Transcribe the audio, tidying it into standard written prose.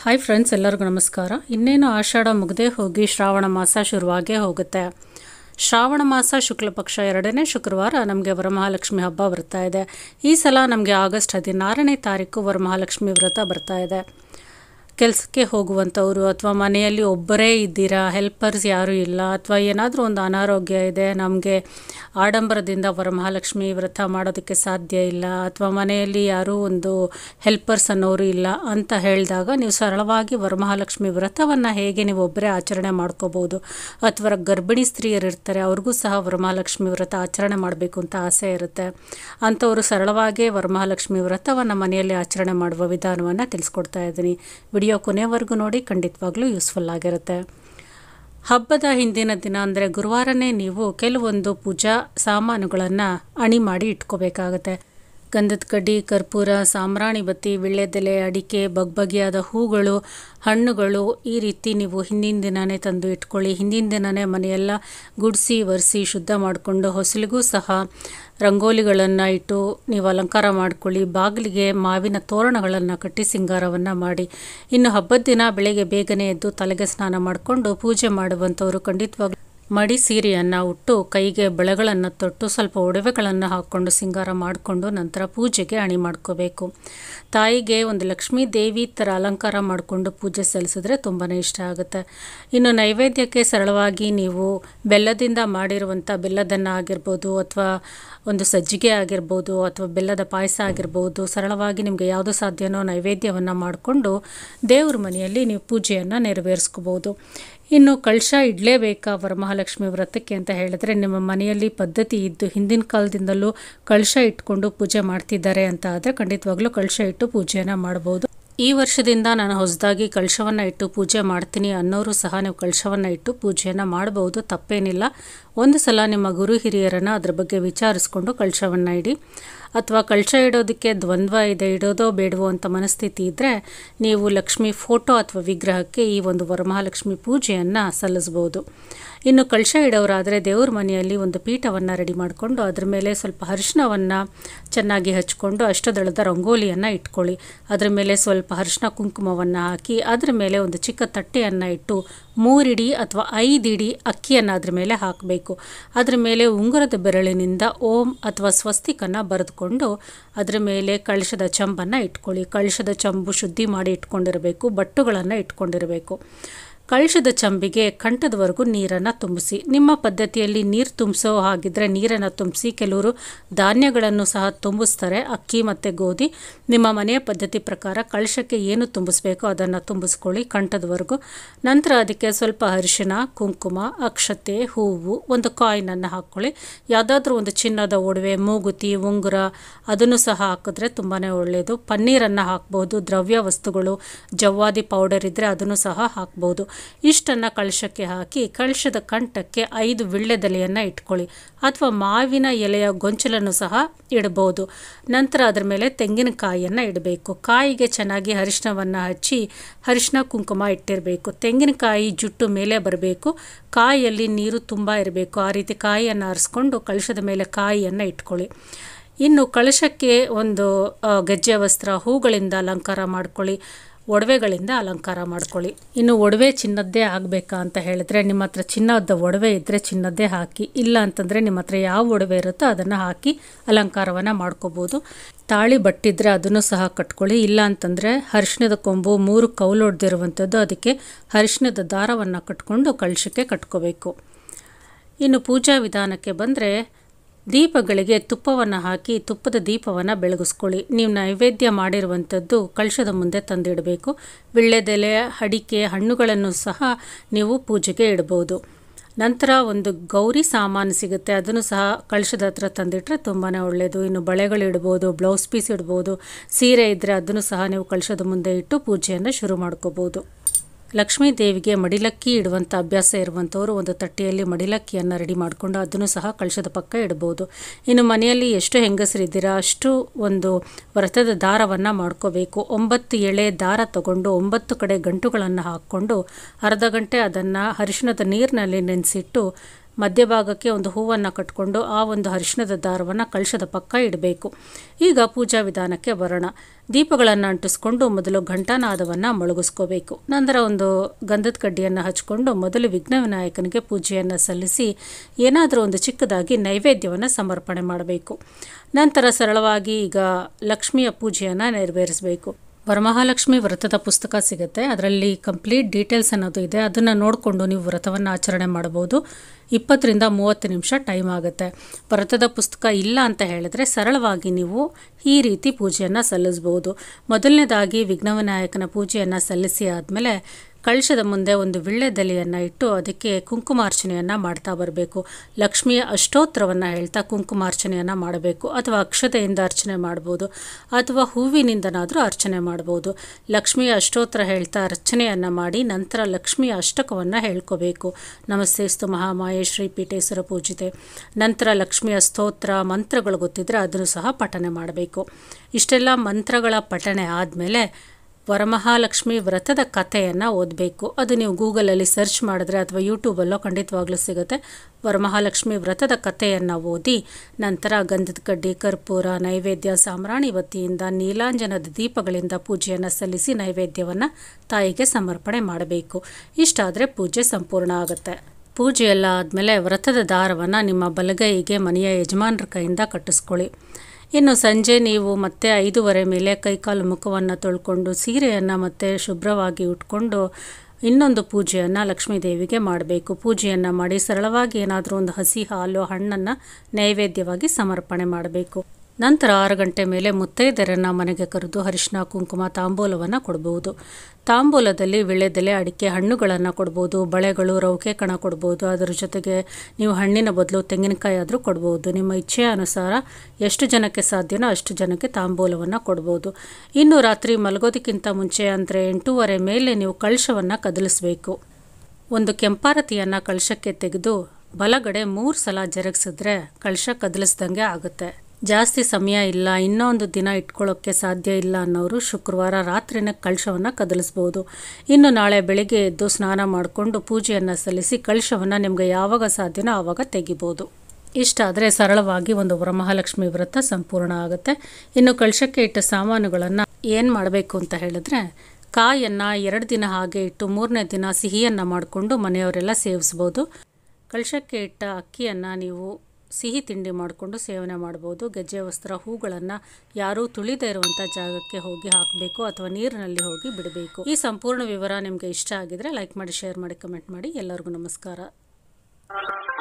Hi friends, ಎಲ್ಲರಿಗೂ ನಮಸ್ಕಾರ. ಇನ್ನೇನು ಆಷಾಢ ಮುಗದೆ ಹೋಗಿ ಶ್ರಾವಣ ಮಾಸ ಶುರುವಾಗೇ ಹೋಗುತ್ತೆ. ಶ್ರಾವಣ ಮಾಸ ಶುಕ್ಲ ಪಕ್ಷ 2ನೇ ಶುಕ್ರವಾರ ನಮಗೆ ವರಮಹಾಲಕ್ಷ್ಮಿ ಹಬ್ಬ ಬರ್ತಾ ಇದೆ. ಈ ಸಲ ನಮಗೆ ಆಗಸ್ಟ್ 16ನೇ ತಾರೀಕು ವರಮಹಾಲಕ್ಷ್ಮಿ ವ್ರತ ಬರ್ತಾ ಇದೆ. ಕೆಲಸಕ್ಕೆ ಹೋಗುವಂಥವ್ರು ಅಥವಾ ಮನೆಯಲ್ಲಿ ಒಬ್ಬರೇ ಇದ್ದೀರಾ, ಹೆಲ್ಪರ್ಸ್ ಯಾರೂ ಇಲ್ಲ, ಅಥವಾ ಏನಾದರೂ ಒಂದು ಅನಾರೋಗ್ಯ ಇದೆ, ನಮಗೆ ಆಡಂಬರದಿಂದ ವರಮಹಾಲಕ್ಷ್ಮಿ ವ್ರತ ಮಾಡೋದಕ್ಕೆ ಸಾಧ್ಯ ಇಲ್ಲ, ಅಥವಾ ಮನೆಯಲ್ಲಿ ಯಾರೂ ಒಂದು ಹೆಲ್ಪರ್ಸ್ ಅನ್ನೋರು ಇಲ್ಲ ಅಂತ ಹೇಳಿದಾಗ ನೀವು ಸರಳವಾಗಿ ವರಮಹಾಲಕ್ಷ್ಮಿ ವ್ರತವನ್ನು ಹೇಗೆ ನೀವು ಒಬ್ಬರೇ ಆಚರಣೆ ಮಾಡ್ಕೋಬೋದು, ಅಥವಾ ಗರ್ಭಿಣಿ ಸ್ತ್ರೀಯರು ಇರ್ತಾರೆ ಅವ್ರಿಗೂ ಸಹ ವರಮಹಾಲಕ್ಷ್ಮಿ ವ್ರತ ಆಚರಣೆ ಮಾಡಬೇಕು ಅಂತ ಆಸೆ ಇರುತ್ತೆ. ಅಂಥವರು ಸರಳವಾಗಿ ವರಮಹಾಲಕ್ಷ್ಮಿ ವ್ರತವನ್ನು ಮನೆಯಲ್ಲಿ ಆಚರಣೆ ಮಾಡುವ ವಿಧಾನವನ್ನು ತಿಳಿಸ್ಕೊಡ್ತಾ ಇದ್ದೀನಿ. ವಿಡಿಯೋ ಕೊನೆವರೆಗೂ ನೋಡಿ, ಖಂಡಿತವಾಗ್ಲೂ ಯೂಸ್ಫುಲ್ ಆಗಿರುತ್ತೆ. ಹಬ್ಬದ ಹಿಂದಿನ ದಿನ ಅಂದರೆ ಗುರುವಾರನೇ ನೀವು ಕೆಲವೊಂದು ಪೂಜಾ ಸಾಮಾನುಗಳನ್ನು ಅಣಿ ಮಾಡಿ ಇಟ್ಕೋಬೇಕಾಗತ್ತೆ. ಗಂಧದ ಕಡ್ಡಿ, ಕರ್ಪೂರ, ಸಾಂಬ್ರಾಣಿ ಬತ್ತಿ, ವೀಳ್ಯದೆಲೆ, ಅಡಿಕೆ, ಬಗೆಯಾದ ಹೂಗಳು, ಹಣ್ಣುಗಳು ಈ ರೀತಿ ನೀವು ಹಿಂದಿನ ದಿನವೇ ತಂದು ಇಟ್ಕೊಳ್ಳಿ. ಹಿಂದಿನ ದಿನವೇ ಮನೆಯೆಲ್ಲ ಗುಡಿಸಿ ಒರೆಸಿ ಶುದ್ಧ ಮಾಡಿಕೊಂಡು ಹೊಸಲಿಗೂ ಸಹ ರಂಗೋಲಿಗಳನ್ನು ಇಟ್ಟು ನೀವು ಅಲಂಕಾರ ಮಾಡ್ಕೊಳ್ಳಿ. ಬಾಗಿಲಿಗೆ ಮಾವಿನ ತೋರಣಗಳನ್ನು ಕಟ್ಟಿ ಸಿಂಗಾರವನ್ನು ಮಾಡಿ. ಇನ್ನು ಹಬ್ಬದ ದಿನ ಬೆಳಗ್ಗೆ ಬೇಗನೆ ಎದ್ದು ತಲೆಗೆ ಸ್ನಾನ ಮಾಡಿಕೊಂಡು ಪೂಜೆ ಮಾಡುವಂಥವರು ಖಂಡಿತವಾಗ್ಲೂ ಮಡಿ ಸೀರೆಯನ್ನು ಉಟ್ಟು ಕೈಗೆ ಬಳೆಗಳನ್ನು ತೊಟ್ಟು ಸ್ವಲ್ಪ ಒಡವೆಗಳನ್ನು ಹಾಕ್ಕೊಂಡು ಸಿಂಗಾರ ಮಾಡಿಕೊಂಡು ನಂತರ ಪೂಜೆಗೆ ಅಣಿ ಮಾಡ್ಕೋಬೇಕು. ತಾಯಿಗೆ ಒಂದು ಲಕ್ಷ್ಮೀ ದೇವಿ ಥರ ಅಲಂಕಾರ ಮಾಡಿಕೊಂಡು ಪೂಜೆ ಸಲ್ಲಿಸಿದ್ರೆ ತುಂಬಾ ಇಷ್ಟ ಆಗುತ್ತೆ. ಇನ್ನು ನೈವೇದ್ಯಕ್ಕೆ ಸರಳವಾಗಿ ನೀವು ಬೆಲ್ಲದಿಂದ ಮಾಡಿರುವಂಥ ಬೆಲ್ಲದನ್ನ ಆಗಿರ್ಬೋದು, ಅಥವಾ ಒಂದು ಸಜ್ಜಿಗೆ ಆಗಿರ್ಬೋದು, ಅಥವಾ ಬೆಲ್ಲದ ಪಾಯಸ ಆಗಿರ್ಬೋದು, ಸರಳವಾಗಿ ನಿಮಗೆ ಯಾವುದು ಸಾಧ್ಯನೋ ನೈವೇದ್ಯವನ್ನು ಮಾಡಿಕೊಂಡು ದೇವ್ರ ಮನೆಯಲ್ಲಿ ನೀವು ಪೂಜೆಯನ್ನು ನೆರವೇರಿಸ್ಕೋಬೋದು. ಇನ್ನು ಕಳಶ ಇಡಲೇಬೇಕಾ ವರಮಹಾಲಕ್ಷ್ಮಿ ವ್ರತಕ್ಕೆ ಅಂತ ಹೇಳಿದ್ರೆ, ನಿಮ್ಮ ಮನೆಯಲ್ಲಿ ಪದ್ಧತಿ ಇದ್ದು ಹಿಂದಿನ ಕಾಲದಿಂದಲೂ ಕಳಶ ಇಟ್ಕೊಂಡು ಪೂಜೆ ಮಾಡ್ತಿದ್ದಾರೆ ಅಂತ ಆದರೆ ಖಂಡಿತವಾಗ್ಲೂ ಕಳಶ ಇಟ್ಟು ಪೂಜೆಯನ್ನು ಮಾಡ್ಬೋದು. ಈ ವರ್ಷದಿಂದ ನಾನು ಹೊಸದಾಗಿ ಕಳಶವನ್ನು ಇಟ್ಟು ಪೂಜೆ ಮಾಡ್ತೀನಿ ಅನ್ನೋರು ಸಹ ನೀವು ಕಳಶವನ್ನು ಇಟ್ಟು ಪೂಜೆಯನ್ನು ಮಾಡಬಹುದು, ತಪ್ಪೇನಿಲ್ಲ. ಒಂದು ಸಲ ನಿಮ್ಮ ಗುರು ಹಿರಿಯರನ್ನು ಅದ್ರ ಬಗ್ಗೆ ವಿಚಾರಿಸ್ಕೊಂಡು ಕಳಶವನ್ನು ಇಡಿ. ಅಥವಾ ಕಳಶ ಇಡೋದಕ್ಕೆ ದ್ವಂದ್ವ ಇದೆ, ಇಡೋದೋ ಬೇಡವೋ ಅಂತ ಮನಸ್ಥಿತಿ ಇದ್ದರೆ ನೀವು ಲಕ್ಷ್ಮಿ ಫೋಟೋ ಅಥವಾ ವಿಗ್ರಹಕ್ಕೆ ಈ ಒಂದು ವರಮಹಾಲಕ್ಷ್ಮಿ ಪೂಜೆಯನ್ನು ಸಲ್ಲಿಸ್ಬೋದು. ಇನ್ನು ಕಳಶ ಇಡೋರಾದರೆ ದೇವ್ರ ಮನೆಯಲ್ಲಿ ಒಂದು ಪೀಠವನ್ನು ರೆಡಿ ಮಾಡಿಕೊಂಡು ಅದ್ರ ಮೇಲೆ ಸ್ವಲ್ಪ ಅರಿಶಿನವನ್ನು ಚೆನ್ನಾಗಿ ಹಚ್ಕೊಂಡು ಅಷ್ಟದಳದ ರಂಗೋಲಿಯನ್ನು ಇಟ್ಕೊಳ್ಳಿ. ಅದ್ರ ಮೇಲೆ ಸ್ವಲ್ಪ ಅರಿಶಿನ ಕುಂಕುಮವನ್ನು ಹಾಕಿ ಅದ್ರ ಮೇಲೆ ಒಂದು ಚಿಕ್ಕ ತಟ್ಟೆಯನ್ನು ಇಟ್ಟು 3 ಇಡಿ ಅಥವಾ 5 ಇಡಿ ಅಕ್ಕಿಯನ್ನು ಅದ್ರ ಮೇಲೆ ಹಾಕಬೇಕು. ಅದ್ರ ಮೇಲೆ ಉಂಗುರದ ಬೆರಳಿನಿಂದ ಓಂ ಅಥವಾ ಸ್ವಸ್ತಿಕನ್ನು ಬರೆದುಕೊಂಡು ಅದ್ರ ಮೇಲೆ ಕಳಶದ ಚಂಬನ್ನು ಇಟ್ಕೊಳ್ಳಿ. ಕಳಶದ ಚಂಬು ಶುದ್ಧಿ ಮಾಡಿ ಇಟ್ಕೊಂಡಿರಬೇಕು, ಬಟ್ಟುಗಳನ್ನು ಇಟ್ಕೊಂಡಿರಬೇಕು. ಕಳಶದ ಚಂಬಿಗೆ ಕಂಠದವರೆಗೂ ನೀರನ್ನು ತುಂಬಿಸಿ. ನಿಮ್ಮ ಪದ್ಧತಿಯಲ್ಲಿ ನೀರು ತುಂಬಿಸೋ ಹಾಗಿದ್ರೆ ನೀರನ್ನು ತುಂಬಿಸಿ. ಕೆಲವರು ಧಾನ್ಯಗಳನ್ನು ಸಹ ತುಂಬಿಸ್ತಾರೆ, ಅಕ್ಕಿ ಮತ್ತು ಗೋಧಿ. ನಿಮ್ಮ ಮನೆಯ ಪದ್ಧತಿ ಪ್ರಕಾರ ಕಳಶಕ್ಕೆ ಏನು ತುಂಬಿಸ್ಬೇಕೋ ಅದನ್ನು ತುಂಬಿಸ್ಕೊಳ್ಳಿ ಕಂಠದವರೆಗೂ. ನಂತರ ಅದಕ್ಕೆ ಸ್ವಲ್ಪ ಅರಿಶಿನ, ಕುಂಕುಮ, ಅಕ್ಷತೆ, ಹೂವು, ಒಂದು ಕಾಯಿನನ್ನು ಹಾಕ್ಕೊಳ್ಳಿ. ಯಾವುದಾದ್ರೂ ಒಂದು ಚಿನ್ನದ ಒಡವೆ, ಮೂಗುತಿ, ಉಂಗುರ ಅದನ್ನು ಸಹ ಹಾಕಿದ್ರೆ ತುಂಬಾ ಒಳ್ಳೆಯದು. ಪನ್ನೀರನ್ನು ಹಾಕ್ಬೋದು, ದ್ರವ್ಯ ವಸ್ತುಗಳು, ಜವ್ವಾದಿ ಪೌಡರ್ ಇದ್ದರೆ ಅದನ್ನು ಸಹ ಹಾಕ್ಬೋದು. ಇಷ್ಟನ್ನು ಕಳಶಕ್ಕೆ ಹಾಕಿ ಕಳಶದ ಕಂಠಕ್ಕೆ 5 ವೀಳ್ಯದೆಲೆಯನ್ನು ಇಟ್ಕೊಳ್ಳಿ, ಅಥವಾ ಮಾವಿನ ಎಲೆಯ ಗೊಂಚಲನ್ನು ಸಹ ಇಡಬಹುದು. ನಂತರ ಅದರ ಮೇಲೆ ತೆಂಗಿನಕಾಯಿಯನ್ನು ಇಡಬೇಕು. ಕಾಯಿಗೆ ಚೆನ್ನಾಗಿ ಅರಿಶಿನವನ್ನು ಹಚ್ಚಿ ಅರಿಶಿನ ಕುಂಕುಮ ಇಟ್ಟಿರಬೇಕು. ತೆಂಗಿನಕಾಯಿ ಜುಟ್ಟು ಮೇಲೆ ಬರಬೇಕು, ಕಾಯಿಯಲ್ಲಿ ನೀರು ತುಂಬ ಇರಬೇಕು. ಆ ರೀತಿ ಕಾಯಿಯನ್ನು ಆರಿಸ್ಕೊಂಡು ಕಳಶದ ಮೇಲೆ ಕಾಯಿಯನ್ನು ಇಟ್ಕೊಳ್ಳಿ. ಇನ್ನು ಕಳಶಕ್ಕೆ ಒಂದು ಗೆಜ್ಜೆ ವಸ್ತ್ರ, ಹೂಗಳಿಂದ ಅಲಂಕಾರ ಮಾಡ್ಕೊಳ್ಳಿ, ಒಡವೆಗಳಿಂದ ಅಲಂಕಾರ ಮಾಡ್ಕೊಳ್ಳಿ. ಇನ್ನು ಒಡವೆ ಚಿನ್ನದ್ದೇ ಆಗಬೇಕಾ ಅಂತ ಹೇಳಿದ್ರೆ ನಿಮ್ಮ ಹತ್ರ ಚಿನ್ನದ ಒಡವೆ ಇದ್ದರೆ ಚಿನ್ನದ್ದೇ ಹಾಕಿ, ಇಲ್ಲ ಅಂತಂದರೆ ನಿಮ್ಮ ಹತ್ರ ಯಾವ ಒಡವೆ ಇರುತ್ತೋ ಅದನ್ನು ಹಾಕಿ ಅಲಂಕಾರವನ್ನು ಮಾಡ್ಕೋಬೋದು. ತಾಳಿ ಬಟ್ಟಿದ್ರೆ ಅದನ್ನು ಸಹ ಕಟ್ಕೊಳ್ಳಿ. ಇಲ್ಲ ಅಂತಂದರೆ ಅರಿಶಿಣದ ಕೊಂಬು 3 ಕೌಲು ಹೊಡೆದಿರುವಂಥದ್ದು, ಅದಕ್ಕೆ ಅರಿಶಿಣದ ದಾರವನ್ನು ಕಟ್ಕೊಂಡು ಕಳಶಕ್ಕೆ ಕಟ್ಕೋಬೇಕು. ಇನ್ನು ಪೂಜಾ ವಿಧಾನಕ್ಕೆ ಬಂದರೆ ದೀಪಗಳಿಗೆ ತುಪ್ಪವನ್ನು ಹಾಕಿ ತುಪ್ಪದ ದೀಪವನ್ನು ಬೆಳಗಿಸ್ಕೊಳ್ಳಿ. ನೀವು ನೈವೇದ್ಯ ಮಾಡಿರುವಂಥದ್ದು ಕಳಶದ ಮುಂದೆ ತಂದಿಡಬೇಕು. ವೀಳ್ಯದೆಲೆ, ಅಡಿಕೆ, ಹಣ್ಣುಗಳನ್ನು ಸಹ ನೀವು ಪೂಜೆಗೆ ಇಡ್ಬೋದು. ನಂತರ ಒಂದು ಗೌರಿ ಸಾಮಾನು ಸಿಗುತ್ತೆ, ಅದನ್ನು ಸಹ ಕಳಶದ ಹತ್ರ ತಂದಿಟ್ರೆ ತುಂಬಾ ಒಳ್ಳೆಯದು. ಇನ್ನು ಬಳೆಗಳು ಇಡ್ಬೋದು, ಬ್ಲೌಸ್ ಪೀಸ್ ಇಡ್ಬೋದು, ಸೀರೆ ಇದ್ದರೆ ಅದನ್ನು ಸಹ ನೀವು ಕಳಶದ ಮುಂದೆ ಇಟ್ಟು ಪೂಜೆಯನ್ನು ಶುರು ಮಾಡ್ಕೋಬೋದು. ಲಕ್ಷ್ಮೀ ದೇವಿಗೆ ಮಡಿಲಕ್ಕಿ ಇಡುವಂಥ ಅಭ್ಯಾಸ ಇರುವಂಥವರು ಒಂದು ತಟ್ಟೆಯಲ್ಲಿ ಮಡಿಲಕ್ಕಿಯನ್ನು ರೆಡಿ ಮಾಡಿಕೊಂಡು ಅದನ್ನು ಸಹ ಕಳಶದ ಪಕ್ಕ ಇಡ್ಬೋದು. ಇನ್ನು ಮನೆಯಲ್ಲಿ ಎಷ್ಟು ಹೆಂಗಸರಿದ್ದೀರಾ ಅಷ್ಟು ಒಂದು ವ್ರತದ ದಾರವನ್ನು ಮಾಡ್ಕೋಬೇಕು. 9 ಎಳೆ ದಾರ ತಗೊಂಡು 9 ಕಡೆ ಗಂಟುಗಳನ್ನು ಹಾಕ್ಕೊಂಡು ಅರ್ಧ ಗಂಟೆ ಅದನ್ನು ಅರಿಶಿಣದ ನೀರಿನಲ್ಲಿ ನೆನೆಸಿಟ್ಟು ಮಧ್ಯಭಾಗಕ್ಕೆ ಒಂದು ಹೂವನ್ನು ಕಟ್ಕೊಂಡು ಆ ಒಂದು ಅರಿಶಿಣದ ದಾರವನ್ನು ಕಳಶದ ಪಕ್ಕ ಇಡಬೇಕು. ಈಗ ಪೂಜಾ ವಿಧಾನಕ್ಕೆ ಬರೋಣ. ದೀಪಗಳನ್ನು ಅಂಟಿಸ್ಕೊಂಡು ಮೊದಲು ಘಂಟಾನಾದವನ್ನು ಮೊಳಗಿಸ್ಕೋಬೇಕು. ನಂತರ ಒಂದು ಗಂಧದ ಕಡ್ಡಿಯನ್ನು ಹಚ್ಕೊಂಡು ಮೊದಲು ವಿಘ್ನ ವಿನಾಯಕನಿಗೆ ಪೂಜೆಯನ್ನು ಸಲ್ಲಿಸಿ ಏನಾದರೂ ಒಂದು ಚಿಕ್ಕದಾಗಿ ನೈವೇದ್ಯವನ್ನು ಸಮರ್ಪಣೆ ಮಾಡಬೇಕು. ನಂತರ ಸರಳವಾಗಿ ಈಗ ಲಕ್ಷ್ಮಿಯ ಪೂಜೆಯನ್ನು ನೆರವೇರಿಸಬೇಕು. ವರಮಹಾಲಕ್ಷ್ಮಿ ವ್ರತದ ಪುಸ್ತಕ ಸಿಗುತ್ತೆ, ಅದರಲ್ಲಿ ಕಂಪ್ಲೀಟ್ ಡೀಟೇಲ್ಸ್ ಅನ್ನೋದು ಇದೆ. ಅದನ್ನು ನೋಡಿಕೊಂಡು ನೀವು ವ್ರತವನ್ನು ಆಚರಣೆ ಮಾಡ್ಬೋದು. 20 ರಿಂದ 30 ನಿಮಿಷ ಟೈಮ್ ಆಗುತ್ತೆ. ವ್ರತದ ಪುಸ್ತಕ ಇಲ್ಲ ಅಂತ ಹೇಳಿದ್ರೆ ಸರಳವಾಗಿ ನೀವು ಈ ರೀತಿ ಪೂಜೆಯನ್ನು ಸಲ್ಲಿಸ್ಬೋದು. ಮೊದಲನೇದಾಗಿ ವಿಘ್ನವಿನಾಯಕನ ಪೂಜೆಯನ್ನು ಸಲ್ಲಿಸಿ ಆದಮೇಲೆ ಕಳಶದ ಮುಂದೆ ಒಂದು ವಿಳ್ಳೆದೆಲೆಯನ್ನು ಇಟ್ಟು ಅದಕ್ಕೆ ಕುಂಕುಮಾರ್ಚನೆಯನ್ನು ಮಾಡ್ತಾ ಬರಬೇಕು. ಲಕ್ಷ್ಮಿಯ ಅಷ್ಟೋತ್ತರವನ್ನು ಹೇಳ್ತಾ ಕುಂಕುಮಾರ್ಚನೆಯನ್ನು ಮಾಡಬೇಕು. ಅಥವಾ ಅಕ್ಷತೆಯಿಂದ ಅರ್ಚನೆ ಮಾಡ್ಬೋದು, ಅಥವಾ ಹೂವಿನಿಂದನಾದರೂ ಅರ್ಚನೆ ಮಾಡ್ಬೋದು. ಲಕ್ಷ್ಮಿಯ ಅಷ್ಟೋತ್ತರ ಹೇಳ್ತಾ ಅರ್ಚನೆಯನ್ನು ಮಾಡಿ ನಂತರ ಲಕ್ಷ್ಮಿಯ ಅಷ್ಟಕವನ್ನು ಹೇಳ್ಕೋಬೇಕು. ನಮಸ್ತೆಸ್ತು ಮಹಾಮಾಯೆ ಶ್ರೀ ಪೀಠೇಶ್ವರ ಪೂಜಿತೆ. ನಂತರ ಲಕ್ಷ್ಮಿಯ ಸ್ತೋತ್ರ ಮಂತ್ರಗಳು ಗೊತ್ತಿದ್ದರೆ ಅದನ್ನು ಸಹ ಪಠನೆ ಮಾಡಬೇಕು. ಇಷ್ಟೆಲ್ಲ ಮಂತ್ರಗಳ ಪಠನೆ ಆದಮೇಲೆ ವರಮಹಾಲಕ್ಷ್ಮಿ ವ್ರತದ ಕಥೆಯನ್ನು ಓದಬೇಕು. ಅದು ನೀವು ಗೂಗಲಲ್ಲಿ ಸರ್ಚ್ ಮಾಡಿದ್ರೆ ಅಥವಾ ಯೂಟ್ಯೂಬಲ್ಲೋ ಖಂಡಿತವಾಗ್ಲೂ ಸಿಗುತ್ತೆ. ವರಮಹಾಲಕ್ಷ್ಮಿ ವ್ರತದ ಕಥೆಯನ್ನು ಓದಿ ನಂತರ ಗಂಧದ ಕಡ್ಡಿ, ಕರ್ಪೂರ, ನೈವೇದ್ಯ, ಸಾಂಬ್ರಾಣಿ ಬತ್ತಿಯಿಂದ, ನೀಲಾಂಜನದ ದೀಪಗಳಿಂದ ಪೂಜೆಯನ್ನು ಸಲ್ಲಿಸಿ ನೈವೇದ್ಯವನ್ನು ತಾಯಿಗೆ ಸಮರ್ಪಣೆ ಮಾಡಬೇಕು. ಇಷ್ಟಾದರೆ ಪೂಜೆ ಸಂಪೂರ್ಣ ಆಗುತ್ತೆ. ಪೂಜೆಯೆಲ್ಲ ಆದಮೇಲೆ ವ್ರತದ ದಾರವನ್ನು ನಿಮ್ಮ ಬಲಗೈಗೆ ಮನೆಯ ಯಜಮಾನರ ಕೈಯಿಂದ ಕಟ್ಟಿಸ್ಕೊಳ್ಳಿ. ಇನ್ನು ಸಂಜೆ ನೀವು ಮತ್ತೆ 5:30 ಮೇಲೆ ಕೈಕಾಲು ಮುಖವನ್ನು ತೊಳ್ಕೊಂಡು ಸೀರೆಯನ್ನು ಮತ್ತೆ ಶುಭ್ರವಾಗಿ ಉಟ್ಕೊಂಡು ಇನ್ನೊಂದು ಪೂಜೆಯನ್ನು ಲಕ್ಷ್ಮೀ ದೇವಿಗೆ ಮಾಡಬೇಕು. ಪೂಜೆಯನ್ನು ಮಾಡಿ ಸರಳವಾಗಿ ಏನಾದರೂ ಒಂದು ಹಸಿ ಹಾಲು ಹಣ್ಣನ್ನು ನೈವೇದ್ಯವಾಗಿ ಸಮರ್ಪಣೆ ಮಾಡಬೇಕು. ನಂತರ 6 ಗಂಟೆ ಮೇಲೆ ಮುತ್ತೈದೆಯರನ್ನು ಮನೆಗೆ ಕರೆದು ಅರಿಶಿನ, ಕುಂಕುಮ, ತಾಂಬೂಲವನ್ನು ಕೊಡ್ಬೋದು. ತಾಂಬೂಲದಲ್ಲಿ ವಿಳ್ಳೆದೆಲೆ, ಅಡಿಕೆ, ಹಣ್ಣುಗಳನ್ನು ಕೊಡ್ಬೋದು. ಬಳೆಗಳು, ರೌಕೆ ಕಣ ಕೊಡ್ಬೋದು. ಅದರ ಜೊತೆಗೆ ನೀವು ಹಣ್ಣಿನ ಬದಲು ತೆಂಗಿನಕಾಯಿ ಆದರೂ ಕೊಡ್ಬೋದು. ನಿಮ್ಮ ಇಚ್ಛೆಯ ಅನುಸಾರ ಎಷ್ಟು ಜನಕ್ಕೆ ಸಾಧ್ಯನೋ ಅಷ್ಟು ಜನಕ್ಕೆ ತಾಂಬೂಲವನ್ನು ಕೊಡ್ಬೋದು. ಇನ್ನು ರಾತ್ರಿ ಮಲಗೋದಕ್ಕಿಂತ ಮುಂಚೆ ಅಂದರೆ 8:30 ಮೇಲೆ ನೀವು ಕಳಶವನ್ನು ಕದಲಿಸಬೇಕು. ಒಂದು ಕೆಂಪಾರತಿಯನ್ನು ಕಳಶಕ್ಕೆ ತೆಗೆದು ಬಲಗಡೆ 3 ಸಲ ಜರುಗಿಸಿದ್ರೆ ಕಳಶ ಕದಲಿಸ್ದಂಗೆ ಆಗುತ್ತೆ. ಜಾಸ್ತಿ ಸಮಯ ಇಲ್ಲ, ಇನ್ನೊಂದು ದಿನ ಇಟ್ಕೊಳ್ಳೋಕ್ಕೆ ಸಾಧ್ಯ ಇಲ್ಲ ಅನ್ನೋರು ಶುಕ್ರವಾರ ರಾತ್ರಿನ ಕಳಶವನ್ನು ಕದಲಿಸ್ಬೋದು. ಇನ್ನು ನಾಳೆ ಬೆಳಿಗ್ಗೆ ಎದ್ದು ಸ್ನಾನ ಮಾಡಿಕೊಂಡು ಪೂಜೆಯನ್ನು ಸಲ್ಲಿಸಿ ಕಳಶವನ್ನು ನಿಮಗೆ ಯಾವಾಗ ಸಾಧ್ಯನೋ ಆವಾಗ ತೆಗಿಬೋದು. ಇಷ್ಟಾದರೆ ಸರಳವಾಗಿ ಒಂದು ವರಮಹಾಲಕ್ಷ್ಮಿ ವ್ರತ ಸಂಪೂರ್ಣ ಆಗುತ್ತೆ. ಇನ್ನು ಕಳಶಕ್ಕೆ ಇಟ್ಟ ಸಾಮಾನುಗಳನ್ನು ಏನು ಮಾಡಬೇಕು ಅಂತ ಹೇಳಿದ್ರೆ, ಕಾಯನ್ನು 2 ದಿನ ಹಾಗೆ ಇಟ್ಟು 3ನೇ ದಿನ ಸಿಹಿಯನ್ನು ಮಾಡಿಕೊಂಡು ಮನೆಯವರೆಲ್ಲ ಸೇವಿಸ್ಬೋದು. ಕಳಶಕ್ಕೆ ಇಟ್ಟ ಅಕ್ಕಿಯನ್ನು ನೀವು ಸಿಹಿ ತಿಂಡಿ ಮಾಡಿಕೊಂಡು ಸೇವನೆ ಮಾಡ್ಬೋದು. ಗೆಜ್ಜೆ ವಸ್ತ್ರ, ಹೂಗಳನ್ನು ಯಾರೂ ತುಳಿದೇ ಇರುವಂಥ ಜಾಗಕ್ಕೆ ಹೋಗಿ ಹಾಕಬೇಕು ಅಥವಾ ನೀರಿನಲ್ಲಿ ಹೋಗಿ ಬಿಡಬೇಕು. ಈ ಸಂಪೂರ್ಣ ವಿವರ ನಿಮಗೆ ಇಷ್ಟ ಆಗಿದ್ರೆ ಲೈಕ್ ಮಾಡಿ, ಶೇರ್ ಮಾಡಿ, ಕಮೆಂಟ್ ಮಾಡಿ. ಎಲ್ಲರಿಗೂ ನಮಸ್ಕಾರ.